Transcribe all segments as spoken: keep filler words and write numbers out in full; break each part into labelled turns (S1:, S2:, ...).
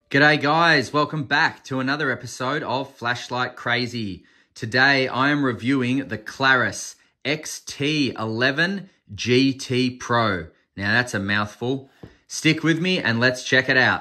S1: G'day guys, welcome back to another episode of Flashlight Crazy. Today I am reviewing the Claris X T eleven G T Pro. Now that's a mouthful. Stick with me and let's check it out.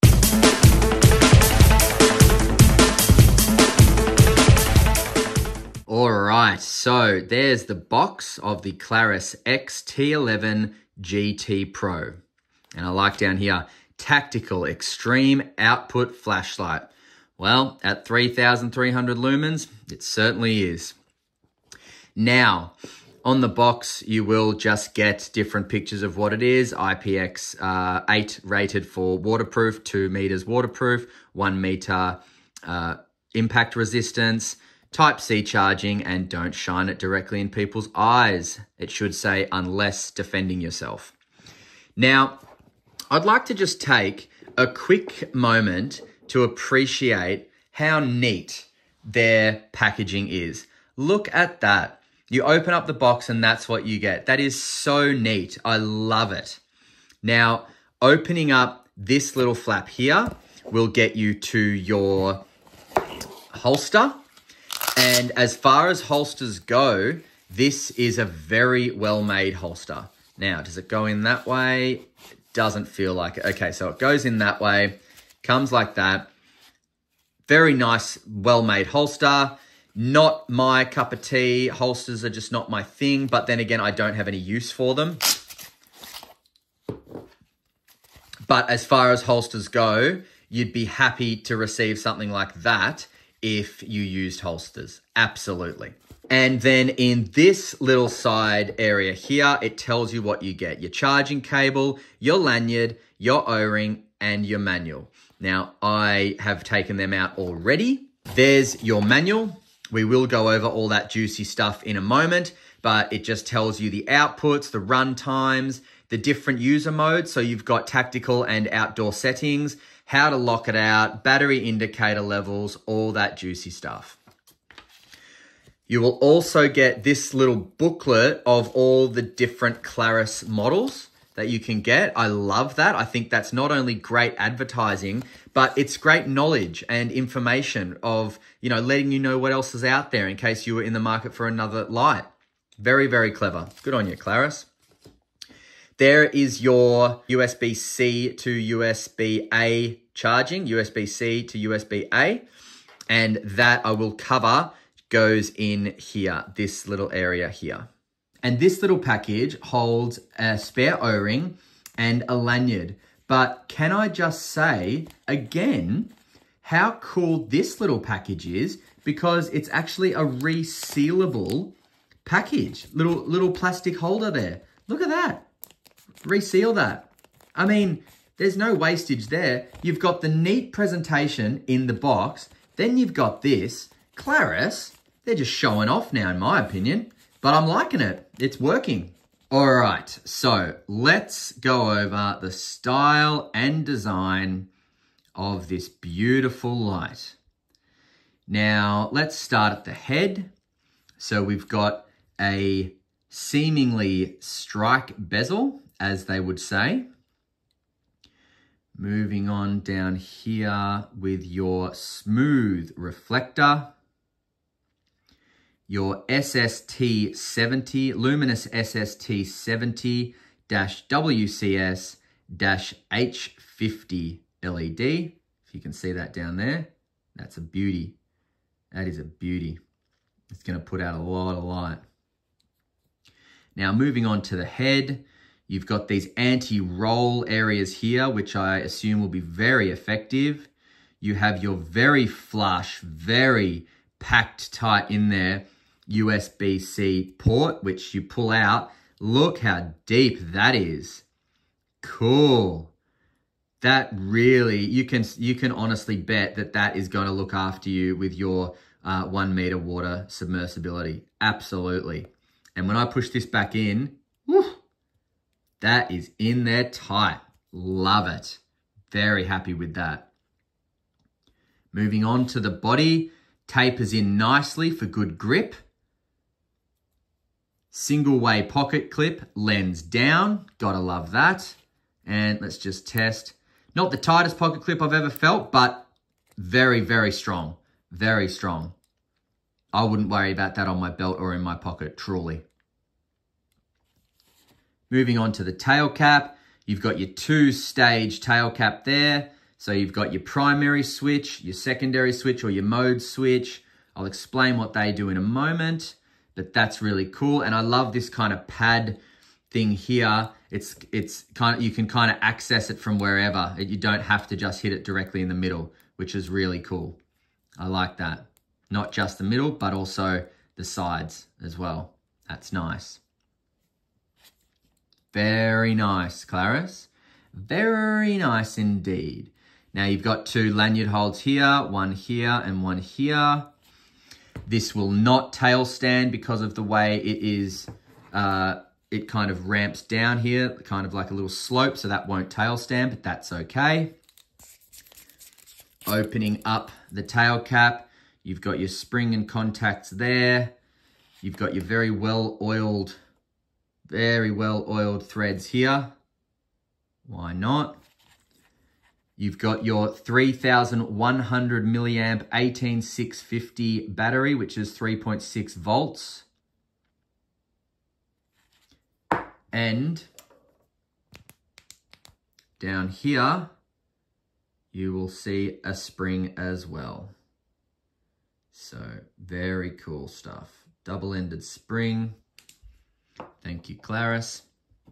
S1: Alright, so there's the box of the Claris X T eleven G T Pro. And I like down here, Tactical Extreme Output Flashlight. Well, at three thousand three hundred lumens, it certainly is. Now, on the box, you will just get different pictures of what it is. I P X uh, eight rated for waterproof, two meters waterproof, one meter uh, impact resistance, Type C charging, and don't shine it directly in people's eyes. It should say, unless defending yourself. Now, I'd like to just take a quick moment to appreciate how neat their packaging is. Look at that. You open up the box and that's what you get. That is so neat. I love it. Now, opening up this little flap here will get you to your holster. And as far as holsters go, this is a very well-made holster. Now, does it go in that way? Doesn't feel like it. Okay, so it goes in that way, comes like that. Very nice, well-made holster. Not my cup of tea. Holsters are just not my thing, but then again, I don't have any use for them. But as far as holsters go, you'd be happy to receive something like that if you used holsters. Absolutely. And then in this little side area here, it tells you what you get. Your charging cable, your lanyard, your O-ring, and your manual. Now, I have taken them out already. There's your manual. We will go over all that juicy stuff in a moment, but it just tells you the outputs, the run times, the different user modes. So you've got tactical and outdoor settings, how to lock it out, battery indicator levels, all that juicy stuff. You will also get this little booklet of all the different Claris models that you can get. I love that. I think that's not only great advertising, but it's great knowledge and information of, you know, letting you know what else is out there in case you were in the market for another light. Very, very clever. Good on you, Claris. There is your U S B C to U S B A charging, U S B C to U S B A, and that I will cover goes in here, this little area here. And this little package holds a spare O-ring and a lanyard. But can I just say, again, how cool this little package is, because it's actually a resealable package. Little, little plastic holder there. Look at that. Reseal that. I mean, there's no wastage there. You've got the neat presentation in the box. Then you've got this. Claris, they're just showing off now, in my opinion, but I'm liking it. It's working. All right, so let's go over the style and design of this beautiful light. Now, let's start at the head. So we've got a seemingly strike bezel, as they would say. Moving on down here with your smooth reflector. Your S S T seventy, Luminous S S T seventy W C S H fifty L E D. If you can see that down there, that's a beauty. That is a beauty. It's going to put out a lot of light. Now, moving on to the head, you've got these anti-roll areas here, which I assume will be very effective. You have your very flush, very packed tight in there U S B C port, which you pull out. Look how deep that is. Cool. That really, you can you can honestly bet that that is going to look after you with your uh, one meter water submersibility. Absolutely. And when I push this back in, whew, that is in there tight. Love it. Very happy with that. Moving on to the body, tapers in nicely for good grip. Single way pocket clip, lens down. Gotta love that. And let's just test. Not the tightest pocket clip I've ever felt, but very, very strong. Very strong. I wouldn't worry about that on my belt or in my pocket, truly. Moving on to the tail cap, you've got your two-stage tail cap there. So you've got your primary switch, your secondary switch, or your mode switch. I'll explain what they do in a moment, but that's really cool. And I love this kind of pad thing here. It's it's kind of, you can kind of access it from wherever. You don't have to just hit it directly in the middle, which is really cool. I like that. Not just the middle, but also the sides as well. That's nice. Very nice, Claris. Very nice indeed. Now you've got two lanyard holds here, one here and one here. This will not tail stand because of the way it is, uh, it kind of ramps down here, kind of like a little slope, so that won't tail stand, but that's okay. Opening up the tail cap, you've got your spring and contacts there. You've got your very well oiled, very well oiled threads here. Why not? You've got your three thousand one hundred milliamp eighteen six fifty battery, which is three point six volts. And down here, you will see a spring as well. So very cool stuff. Double-ended spring. Thank you, Claris.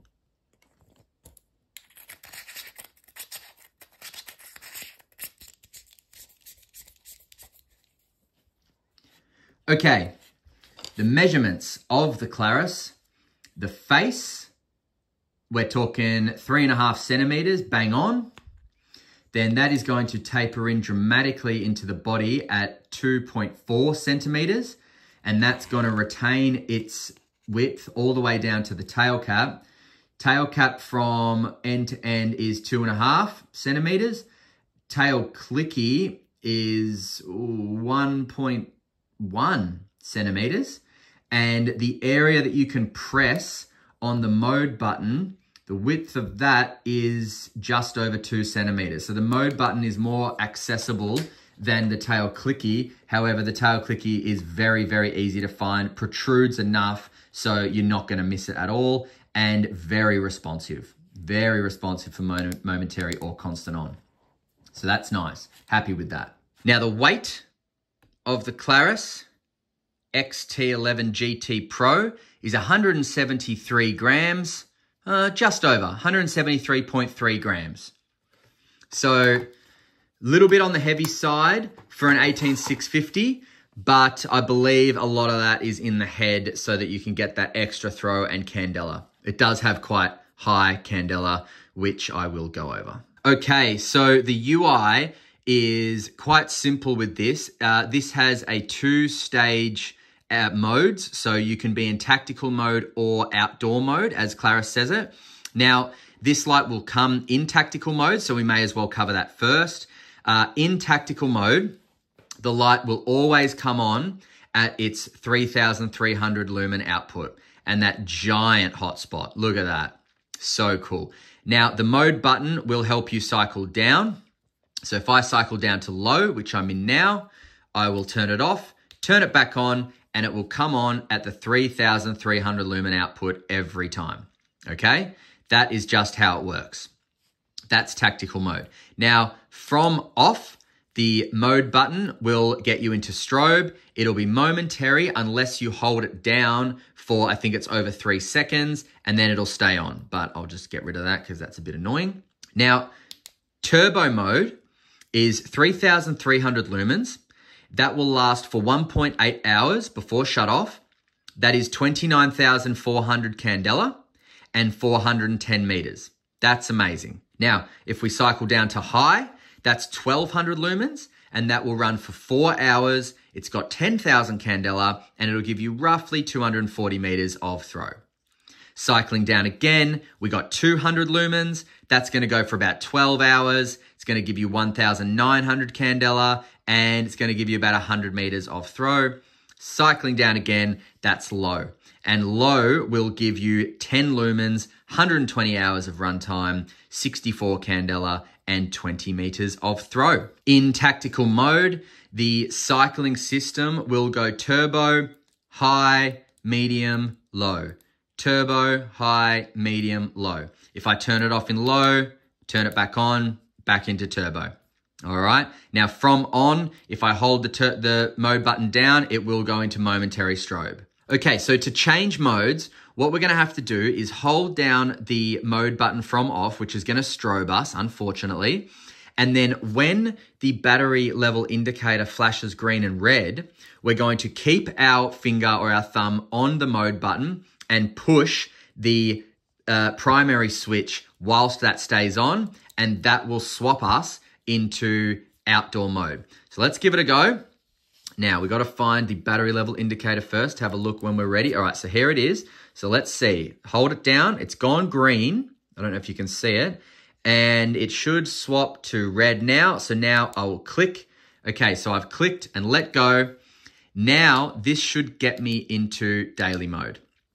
S1: Okay, the measurements of the Claris, the face, we're talking three and a half centimeters, bang on. Then that is going to taper in dramatically into the body at two point four centimeters, and that's going to retain its width all the way down to the tail cap. Tail cap from end to end is two and a half centimeters. Tail clicky is one point one centimeters, and the area that you can press on the mode button, the width of that is just over two centimeters. So the mode button is more accessible than the tail clicky. However, the tail clicky is very, very easy to find, protrudes enough so you're not going to miss it at all, and very responsive, very responsive for momentary or constant on. So that's nice. Happy with that. Now the weight of the Claris X T eleven G T Pro is one hundred seventy-three grams, uh, just over, one hundred seventy-three point three grams. So a little bit on the heavy side for an eighteen six fifty, but I believe a lot of that is in the head so that you can get that extra throw and candela. It does have quite high candela, which I will go over. Okay, so the U I is quite simple with this. Uh, this has a two-stage uh, modes, so you can be in tactical mode or outdoor mode, as Claris says it. Now, this light will come in tactical mode, so we may as well cover that first. Uh, in tactical mode, the light will always come on at its three thousand three hundred lumen output, and that giant hotspot. Look at that. So cool. Now, the mode button will help you cycle down. So if I cycle down to low, which I'm in now, I will turn it off, turn it back on, and it will come on at the three thousand three hundred lumen output every time, okay? That is just how it works. That's tactical mode. Now, from off, the mode button will get you into strobe. It'll be momentary unless you hold it down for, I think it's over three seconds, and then it'll stay on. But I'll just get rid of that because that's a bit annoying. Now, turbo mode is three thousand three hundred lumens. That will last for one point eight hours before shut off. That is twenty-nine thousand four hundred candela and four hundred ten meters. That's amazing. Now, if we cycle down to high, that's twelve hundred lumens, and that will run for four hours. It's got ten thousand candela, and it'll give you roughly two hundred forty meters of throw. Cycling down again, we got two hundred lumens. That's going to go for about twelve hours. It's going to give you one thousand nine hundred candela, and it's going to give you about one hundred meters of throw. Cycling down again, that's low. And low will give you ten lumens, one hundred twenty hours of runtime, sixty-four candela, and twenty meters of throw. In tactical mode, the cycling system will go turbo, high, medium, low. Turbo, high, medium, low. If I turn it off in low, turn it back on, back into turbo. All right. Now from on, if I hold the, the mode button down, it will go into momentary strobe. Okay, so to change modes, what we're going to have to do is hold down the mode button from off, which is going to strobe us, unfortunately. And then when the battery level indicator flashes green and red, we're going to keep our finger or our thumb on the mode button and push the uh, primary switch whilst that stays on, and that will swap us into outdoor mode. So let's give it a go. Now, we've got to find the battery level indicator first, have a look when we're ready. All right, so here it is. So let's see. Hold it down. It's gone green. I don't know if you can see it. And it should swap to red now. So now I will click. Okay, so I've clicked and let go. Now, this should get me into daily mode.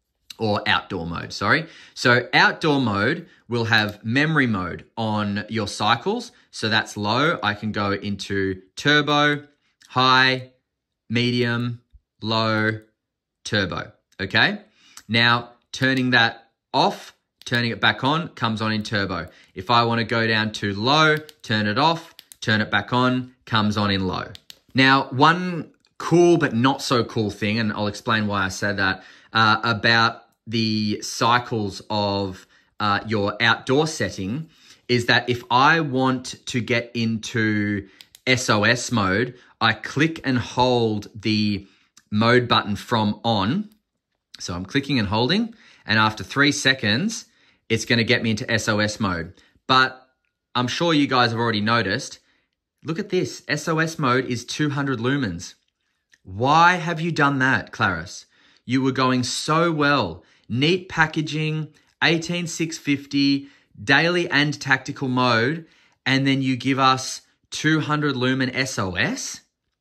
S1: Or outdoor mode, sorry. So outdoor mode will have memory mode on your cycles. So that's low. I can go into turbo, high, medium, low, turbo, okay? Now, turning that off, turning it back on, comes on in turbo. If I want to go down to low, turn it off, turn it back on, comes on in low. Now, one cool but not so cool thing, and I'll explain why I said that, uh, about the cycles of uh, your outdoor setting is that if I want to get into S O S mode, I click and hold the mode button from on. So I'm clicking and holding, and after three seconds, it's going to get me into S O S mode. But I'm sure you guys have already noticed, look at this, S O S mode is two hundred lumens. Why have you done that, Claris? You were going so well. Neat packaging, eighteen six fifty, daily and tactical mode, and then you give us two hundred lumen S O S?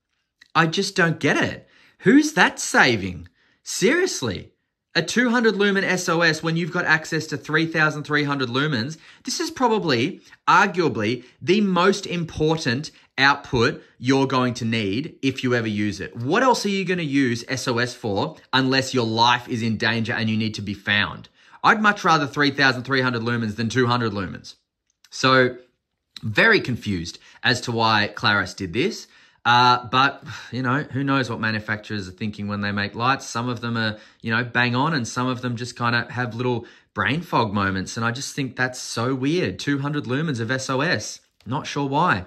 S1: I just don't get it. Who's that saving? Seriously, a two hundred lumen S O S when you've got access to three thousand three hundred lumens, this is probably, arguably, the most important output you're going to need if you ever use it. What else are you going to use S O S for unless your life is in danger and you need to be found? I'd much rather three thousand three hundred lumens than two hundred lumens. So, very confused as to why Claris did this. Uh, but, you know, who knows what manufacturers are thinking when they make lights. Some of them are, you know, bang on, and some of them just kind of have little brain fog moments. And I just think that's so weird. two hundred lumens of S O S. Not sure why.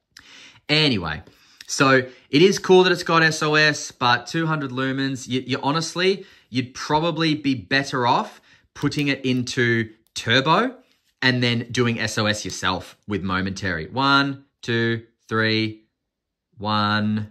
S1: Anyway, so it is cool that it's got S O S, but two hundred lumens, you, you honestly, you'd probably be better off putting it into turbo and then doing S O S yourself with momentary. One, two, three, one,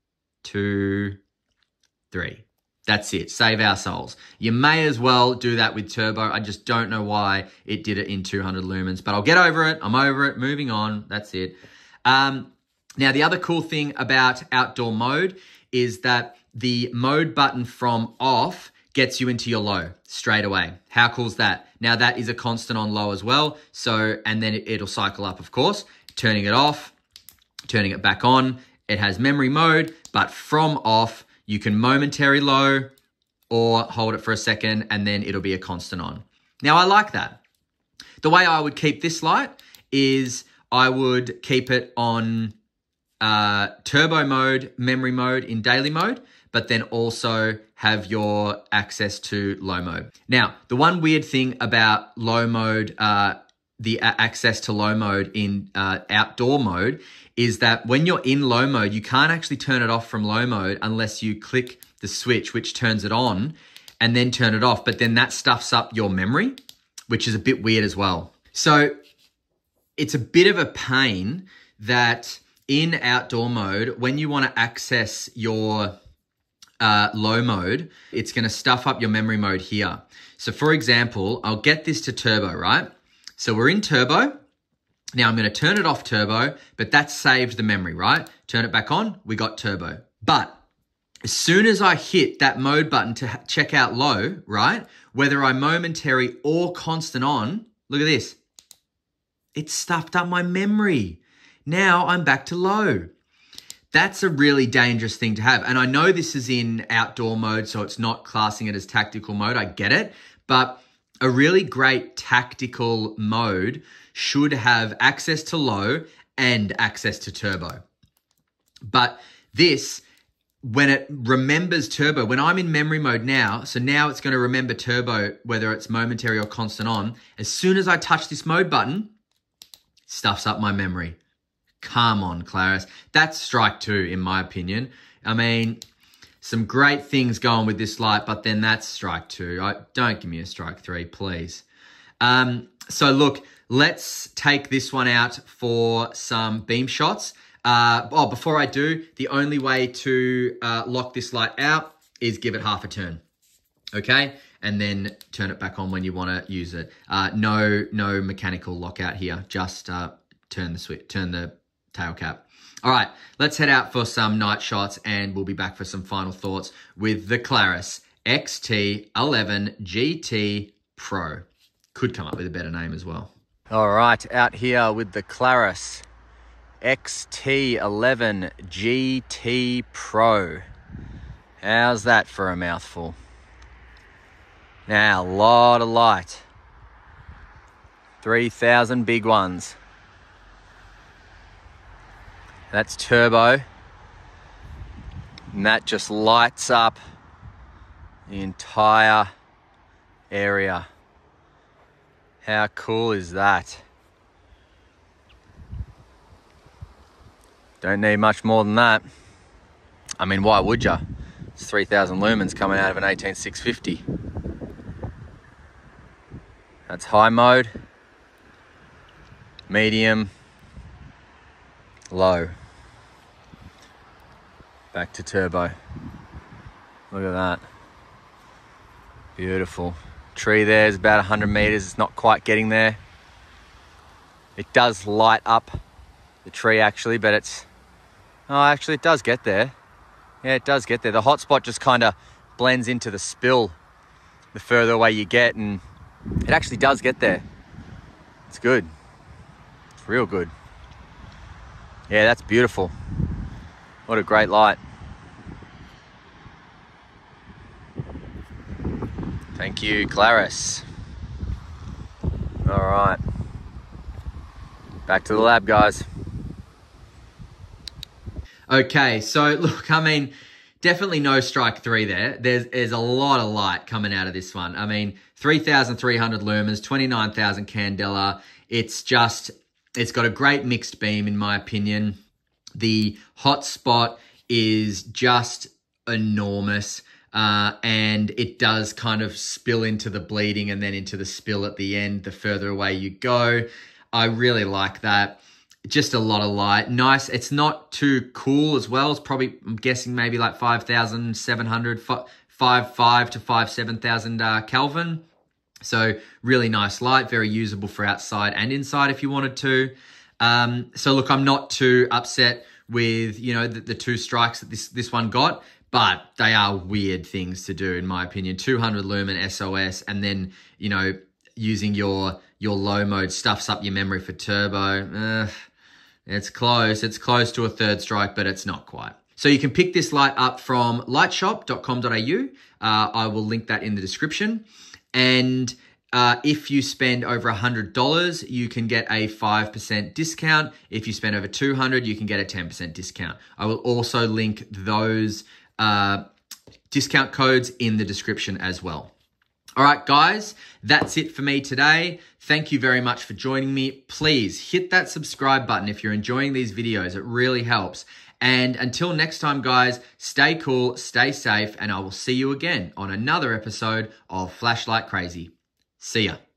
S1: two, three. That's it. Save our souls. You may as well do that with turbo. I just don't know why it did it in two hundred lumens, but I'll get over it. I'm over it. Moving on. That's it. Um, Now, the other cool thing about outdoor mode is that the mode button from off gets you into your low straight away. How cool is that? Now, that is a constant on low as well. So, and then it, it'll cycle up, of course, turning it off, turning it back on. It has memory mode, but from off, you can momentary low or hold it for a second and then it'll be a constant on. Now, I like that. The way I would keep this light is I would keep it on Uh, turbo mode, memory mode in daily mode, but then also have your access to low mode. Now, the one weird thing about low mode, uh, the uh, access to low mode in uh, outdoor mode is that when you're in low mode, you can't actually turn it off from low mode unless you click the switch, which turns it on, and then turn it off. But then that stuffs up your memory, which is a bit weird as well. So it's a bit of a pain that in outdoor mode, when you want to access your uh, low mode, it's going to stuff up your memory mode here. So for example, I'll get this to turbo, right? So we're in turbo. Now I'm going to turn it off turbo, but that saved the memory, right? Turn it back on, we got turbo. But as soon as I hit that mode button to check out low, right? Whether I'm momentary or constant on, look at this. it stuffed up my memory. Now I'm back to low. That's a really dangerous thing to have. And I know this is in outdoor mode, so it's not classing it as tactical mode. I get it. But a really great tactical mode should have access to low and access to turbo. But this, when it remembers turbo, when I'm in memory mode now, so now it's going to remember turbo, whether it's momentary or constant on, as soon as I touch this mode button, it stuffs up my memory. Come on, Claris. That's strike two, in my opinion. I mean, some great things going with this light, but then that's strike two. I, don't give me a strike three, please. Um, so look, let's take this one out for some beam shots. Uh, oh, before I do, the only way to uh, lock this light out is give it half a turn, okay? And then turn it back on when you want to use it. Uh, no, no mechanical lockout here. Just uh, turn the switch, turn the tail cap. All right, let's head out for some night shots, and we'll be back for some final thoughts with the Claris X T eleven G T Pro. Could come up with a better name as well. All right, out here with the Claris X T eleven G T Pro. How's that for a mouthful? Now, a lot of light. three thousand big ones. That's turbo. And that just lights up the entire area. How cool is that? Don't need much more than that. I mean, why would ya? It's three thousand lumens coming out of an eighteen six fifty. That's high mode, medium, low. Back to turbo. Look at that. Beautiful. Tree there is about one hundred meters. It's not quite getting there. It does light up the tree actually, but it's... Oh, actually it does get there. Yeah, it does get there. The hotspot just kind of blends into the spill the further away you get, and it actually does get there. It's good. It's real good. Yeah, that's beautiful. What a great light. Thank you, Claris. All right. Back to the lab, guys. Okay, so look, I mean, definitely no strike three there. There's, there's a lot of light coming out of this one. I mean, three thousand three hundred lumens, twenty-nine thousand candela. It's just, it's got a great mixed beam, in my opinion. The hotspot is just enormous, uh, and it does kind of spill into the bleeding and then into the spill at the end the further away you go. I really like that. Just a lot of light. Nice. It's not too cool as well. It's probably, I'm guessing, maybe like five thousand seven hundred, five five to five seven thousand uh, Kelvin. So really nice light, very usable for outside and inside if you wanted to. Um, so look, I'm not too upset with, you know, the, the two strikes that this, this one got, but they are weird things to do, in my opinion. two hundred lumen S O S, and then, you know, using your, your low mode stuffs up your memory for turbo. Uh, it's close. It's close to a third strike, but it's not quite. So you can pick this light up from lightshop dot com dot a u. Uh, I will link that in the description. And uh, if you spend over one hundred dollars, you can get a five percent discount. If you spend over two hundred dollars, you can get a ten percent discount. I will also link those uh, discount codes in the description as well. All right, guys, that's it for me today. Thank you very much for joining me. Please hit that subscribe button if you're enjoying these videos. It really helps. And until next time, guys, stay cool, stay safe, and I will see you again on another episode of Flashlight Crazy. See ya.